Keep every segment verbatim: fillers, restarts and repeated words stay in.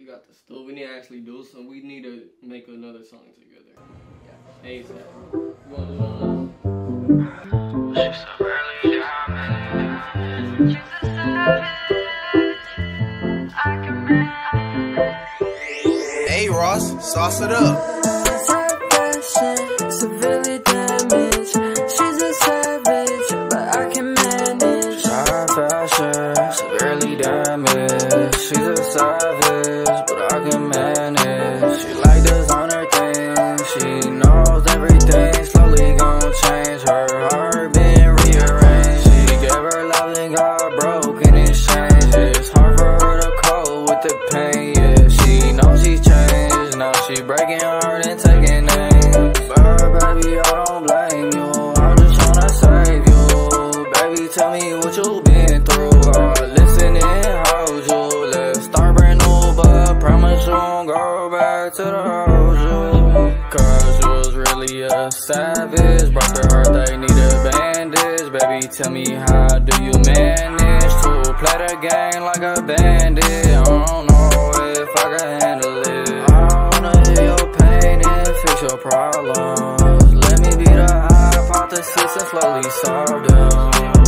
got the stuff. We need to actually do some. We need to make another song together. Yeah. ASAP. You want to know? She's so early, yeah, she's a savage. I can manage. Hey Ross, sauce it up. Severely damaged. She's a savage, but I can manage. High fashion, severely damaged. She's a savage, but I can manage. She like designer things, she knows everything. Slowly gon' change, her heart been rearranged. She gave her love and got broke in exchange. It's hard for her to cope with the pain, yeah. She knows she's changed, now she breaking heart and taking names. But baby, I don't blame you, I'm just tryna save you. Baby, tell me what you been through, I'll listen and hold you. Let's start brand new, but promise you won't go back to the old you. Cause you was really a savage, broke their heart, they need a bandage. Baby, tell me how do you manage to play the game like a bandit? I don't know if I can handle it. I wanna hear your pain and fix your problems. Let me be the hypothesis and slowly solve them.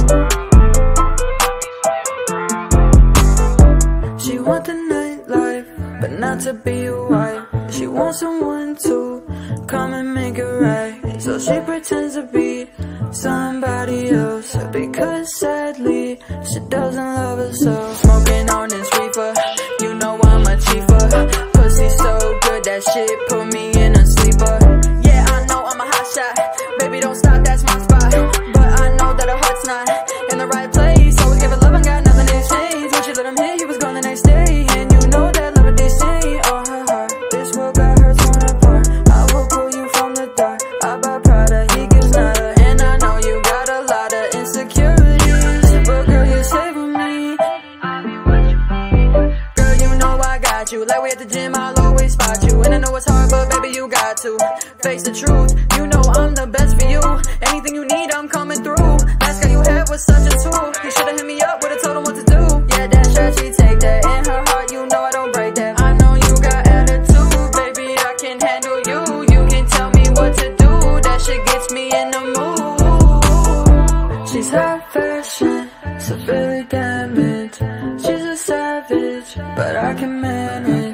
She want the nightlife, but not to be a wife. She wants someone to come and make it right. So she pretends to be somebody else, because sadly she doesn't love herself. Smoking on this reefer, you know I'm a chief. Pussy so good, that shit put me in a sleeper. Yeah, I know I'm a hot shot, baby don't stop, that's my spot. But I know that her heart's not in the right place. Always give her love and got nothing to exchange. When she let him hit, he was gone the next day. And you know that love they say, oh her heart, this world got her torn apart. I will pull you from the dark, I buy Prada, he gives nada. And I know you got a lot of insecurities, but girl you saving me. Girl you know I got you, like we at the gym I'll always spot you. And I know it's hard but baby you got to face the truth. You know I'm the best for you, anything you need I'm coming through. Last guy you had was such a tool, you should've hit me up, would've told him what to do. Yeah that shirt she take that, in her heart you know I don't break that. I know you got attitude, baby I can handle you. You can tell me what to do, that shit gets me in the mood. She's high fashion, severely damaged. She's a savage, but I can manage.